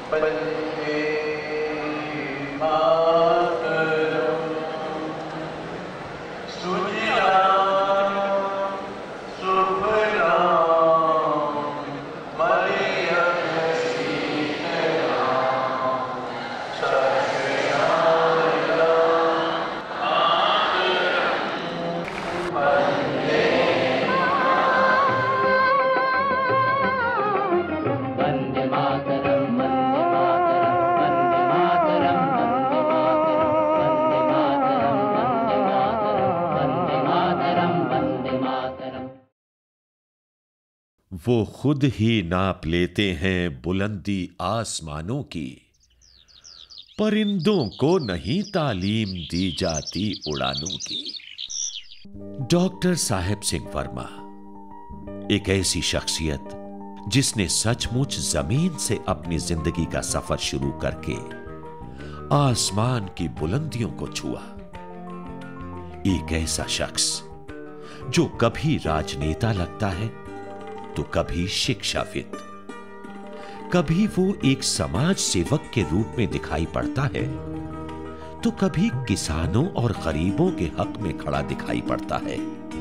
वो खुद ही नाप लेते हैं बुलंदी आसमानों की, परिंदों को नहीं तालीम दी जाती उड़ानों की। डॉक्टर साहेब सिंह वर्मा एक ऐसी शख्सियत जिसने सचमुच जमीन से अपनी जिंदगी का सफर शुरू करके आसमान की बुलंदियों को छुआ। एक ऐसा शख्स जो कभी राजनेता लगता है तो कभी शिक्षाविद, कभी वो एक समाज सेवक के रूप में दिखाई पड़ता है तो कभी किसानों और गरीबों के हक में खड़ा दिखाई पड़ता है।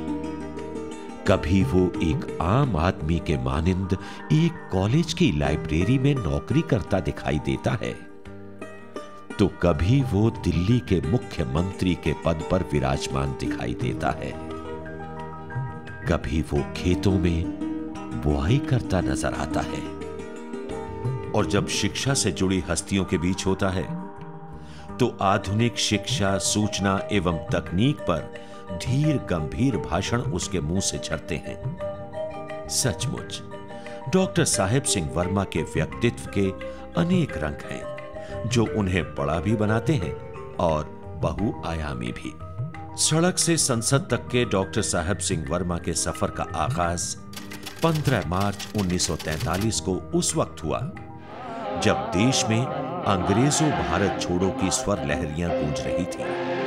कभी वो एक आम आदमी के मानिंद एक कॉलेज की लाइब्रेरी में नौकरी करता दिखाई देता है तो कभी वो दिल्ली के मुख्यमंत्री के पद पर विराजमान दिखाई देता है। कभी वो खेतों में बुआई करता नजर आता है। और जब शिक्षा से जुड़ी हस्तियों के बीच होता है तो आधुनिक शिक्षा, सूचना एवं तकनीक पर धीर गंभीर भाषण उसके मुंह से झरते हैं। सचमुच डॉक्टर साहेब सिंह वर्मा के व्यक्तित्व के अनेक रंग हैं जो उन्हें बड़ा भी बनाते हैं और बहुआयामी भी। सड़क से संसद तक के डॉक्टर साहेब सिंह वर्मा के सफर का आगाज 15 मार्च 1943 को उस वक्त हुआ जब देश में अंग्रेजों भारत छोड़ो की स्वर लहरियां गूंज रही थी।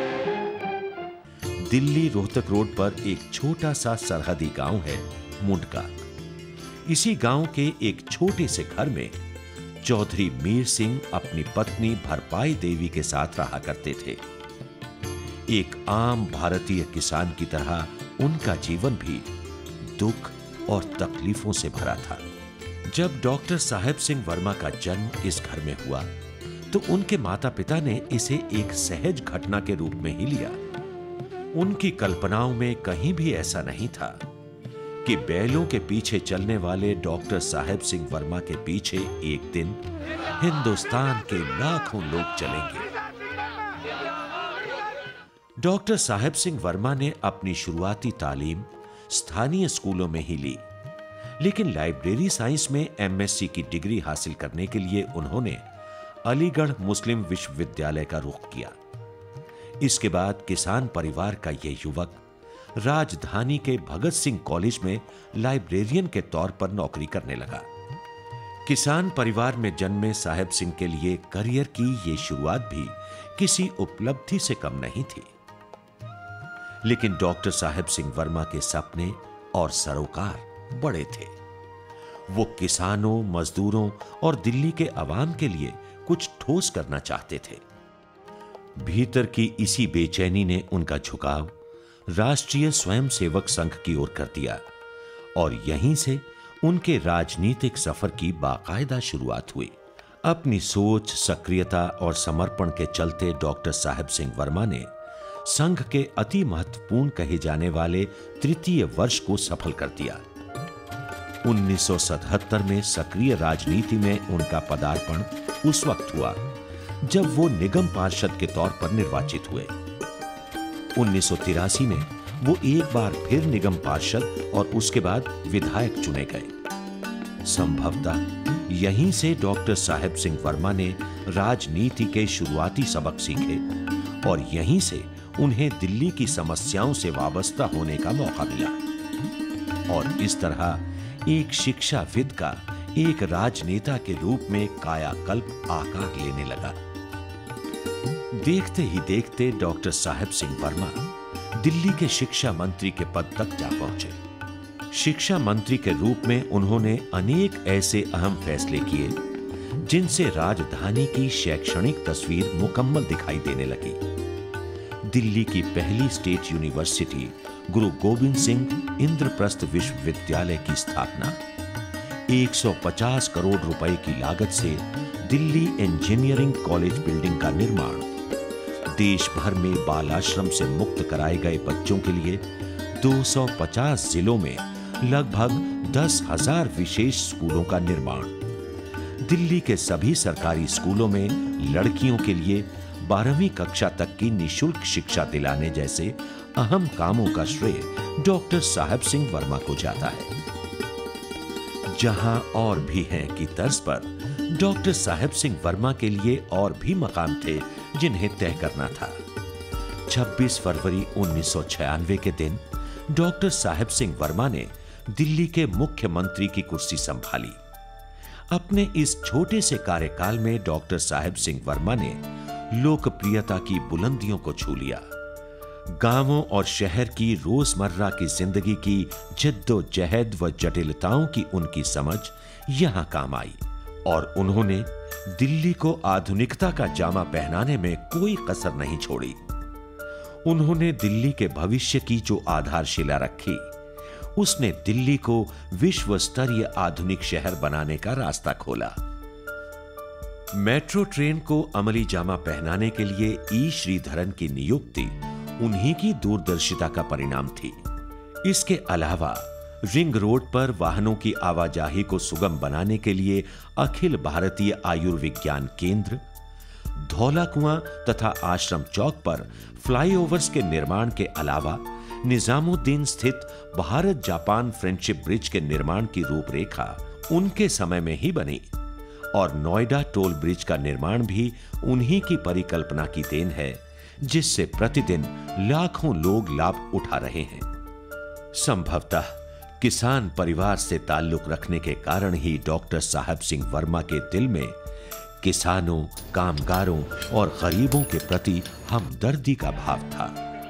दिल्ली रोहतक रोड पर एक छोटा सा सरहदी गांव है मुंडका। इसी गांव के एक छोटे से घर में चौधरी मीर सिंह अपनी पत्नी भरपाई देवी के साथ रहा करते थे। एक आम भारतीय किसान की तरह उनका जीवन भी दुख और तकलीफों से भरा था। जब डॉक्टर साहेब सिंह वर्मा का जन्म इस घर में हुआ तो उनके माता पिता ने इसे एक सहज घटना के रूप में ही लिया। उनकी कल्पनाओं में कहीं भी ऐसा नहीं था कि बैलों के पीछे चलने वाले डॉक्टर साहेब सिंह वर्मा के पीछे एक दिन हिंदुस्तान के लाखों लोग चलेंगे। डॉक्टर साहेब सिंह वर्मा ने अपनी शुरुआती तालीम स्थानीय स्कूलों में ही ली, लेकिन लाइब्रेरी साइंस में एमएससी की डिग्री हासिल करने के लिए उन्होंने अलीगढ़ मुस्लिम विश्वविद्यालय का रुख किया। इसके बाद किसान परिवार का यह युवक राजधानी के भगत सिंह कॉलेज में लाइब्रेरियन के तौर पर नौकरी करने लगा। किसान परिवार में जन्मे साहेब सिंह के लिए करियर की यह शुरुआत भी किसी उपलब्धि से कम नहीं थी। लेकिन डॉक्टर साहेब सिंह वर्मा के सपने और सरोकार बड़े थे। वो किसानों, मजदूरों और दिल्ली के अवाम के लिए कुछ ठोस करना चाहते थे। भीतर की इसी बेचैनी ने उनका झुकाव राष्ट्रीय स्वयंसेवक संघ की ओर कर दिया और यहीं से उनके राजनीतिक सफर की बाकायदा शुरुआत हुई। अपनी सोच, सक्रियता और समर्पण के चलते डॉक्टर साहेब सिंह वर्मा ने संघ के अति महत्वपूर्ण कहे जाने वाले तृतीय वर्ष को सफल कर दिया। 1977 में सक्रिय राजनीति में उनका पदार्पण उस वक्त हुआ जब वो निगम पार्षद के तौर पर निर्वाचित हुए। 1983 में वो एक बार फिर निगम पार्षद और उसके बाद विधायक चुने गए। संभवतः यहीं से डॉक्टर साहेब सिंह वर्मा ने राजनीति के शुरुआती सबक सीखे और यहीं से उन्हें दिल्ली की समस्याओं से वाबस्ता होने का मौका मिला और इस तरह एक शिक्षाविद का एक राजनेता के रूप में कायाकल्प आकार लेने लगा। देखते ही देखते डॉक्टर साहेब सिंह वर्मा दिल्ली के शिक्षा मंत्री के पद तक जा पहुंचे। शिक्षा मंत्री के रूप में उन्होंने अनेक ऐसे अहम फैसले किए जिनसे राजधानी की शैक्षणिक तस्वीर मुकम्मल दिखाई देने लगी। दिल्ली की पहली स्टेट यूनिवर्सिटी गुरु गोविंद सिंह इंद्रप्रस्थ विश्वविद्यालय की स्थापना, 150 करोड़ रुपए की लागत से दिल्ली इंजीनियरिंग कॉलेज बिल्डिंग का निर्माण, देश भर में बाल आश्रम से मुक्त कराए गए बच्चों के लिए 250 जिलों में लगभग 10,000 विशेष स्कूलों का निर्माण, दिल्ली के सभी सरकारी स्कूलों में लड़कियों के लिए 12वीं कक्षा तक की निशुल्क शिक्षा दिलाने जैसे अहम कामों का श्रेय डॉक्टर साहेब सिंह वर्मा को जाता है। जहां और भी हैं की तर्ज पर डॉक्टर साहेब सिंह वर्मा के लिए और भी मकाम थे जिन्हें तय करना था। 26 फरवरी 1996 के दिन डॉक्टर साहेब सिंह वर्मा ने दिल्ली के मुख्यमंत्री की कुर्सी संभाली। अपने इस छोटे से कार्यकाल में डॉक्टर साहेब सिंह वर्मा ने लोकप्रियता की बुलंदियों को छू लिया। गांवों और शहर की रोजमर्रा की जिंदगी की जद्दोजहद व जटिलताओं की उनकी समझ यहां काम आई और उन्होंने दिल्ली को आधुनिकता का जामा पहनाने में कोई कसर नहीं छोड़ी। उन्होंने दिल्ली के भविष्य की जो आधारशिला रखी, उसने दिल्ली को विश्व स्तरीय आधुनिक शहर बनाने का रास्ता खोला। मेट्रो ट्रेन को अमली जामा पहनाने के लिए ई श्रीधरन की नियुक्ति उन्हीं की दूरदर्शिता का परिणाम थी। इसके अलावा रिंग रोड पर वाहनों की आवाजाही को सुगम बनाने के लिए अखिल भारतीय आयुर्विज्ञान केंद्र, धौला कुआं तथा आश्रम चौक पर फ्लाईओवर्स के निर्माण के अलावा निजामुद्दीन स्थित भारत जापान फ्रेंडशिप ब्रिज के निर्माण की रूपरेखा उनके समय में ही बनी और नोएडा टोल ब्रिज का निर्माण भी उन्हीं की परिकल्पना की देन है, जिससे प्रतिदिन लाखों लोग लाभ उठा रहे हैं। संभवतः किसान परिवार से ताल्लुक रखने के कारण ही डॉक्टर साहेब सिंह वर्मा के दिल में किसानों, कामगारों और गरीबों के प्रति हमदर्दी का भाव था।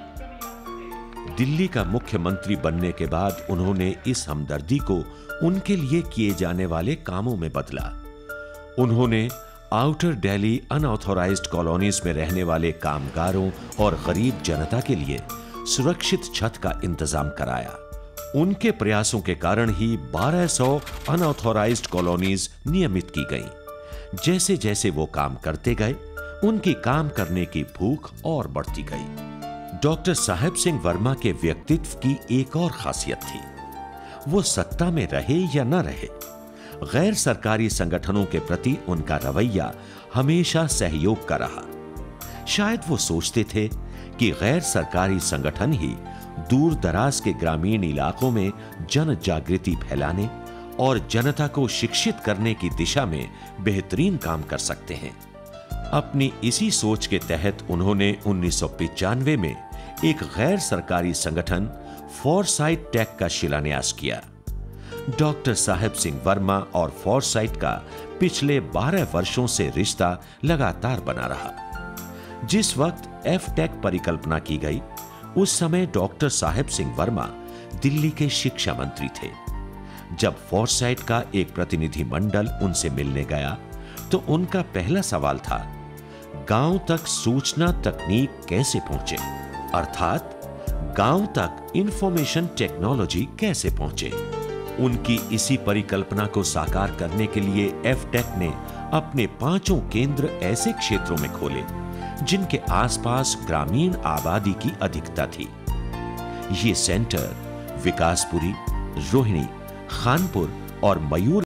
दिल्ली का मुख्यमंत्री बनने के बाद उन्होंने इस हमदर्दी को उनके लिए किए जाने वाले कामों में बदला। उन्होंने आउटर दिल्ली अनऑथोराइज्ड कॉलोनीज में रहने वाले कामगारों और गरीब जनता के लिए सुरक्षित छत का इंतजाम कराया। उनके प्रयासों के कारण ही 1200 अनऑथोराइज्ड कॉलोनीज नियमित की गईं। जैसे जैसे वो काम करते गए, उनकी काम करने की भूख और बढ़ती गई। डॉक्टर साहेब सिंह वर्मा के व्यक्तित्व की एक और खासियत थी, वो सत्ता में रहे या न रहे, गैर सरकारी संगठनों के प्रति उनका रवैया हमेशा सहयोग का रहा। शायद वो सोचते थे कि गैर सरकारी संगठन ही दूर दराज के ग्रामीण इलाकों में जन जागृति फैलाने और जनता को शिक्षित करने की दिशा में बेहतरीन काम कर सकते हैं। अपनी इसी सोच के तहत उन्होंने 1995 में एक गैर सरकारी संगठन फोरसाइट टेक का शिलान्यास किया। डॉक्टर साहेब सिंह वर्मा और फोरसाइट का पिछले 12 वर्षों से रिश्ता लगातार बना रहा। जिस वक्त एफ-टेक परिकल्पना की गई, उस समय डॉक्टर साहेब सिंह वर्मा दिल्ली के शिक्षा मंत्री थे। जब फोरसाइट का एक प्रतिनिधि मंडल उनसे मिलने गया, तो उनका पहला सवाल था, गांव तक सूचना तकनीक कैसे पहुंचे, अर्थात गांव तक इंफॉर्मेशन टेक्नोलॉजी कैसे पहुंचे। उनकी इसी परिकल्पना को साकार करने के लिए एफ-टेक ने अपने 5 केंद्र ऐसे क्षेत्रों में खोले जिनके आसपास ग्रामीण आबादी की अधिकता थी। ये सेंटर विकासपुरी, रोहिणी, खानपुर और मयूर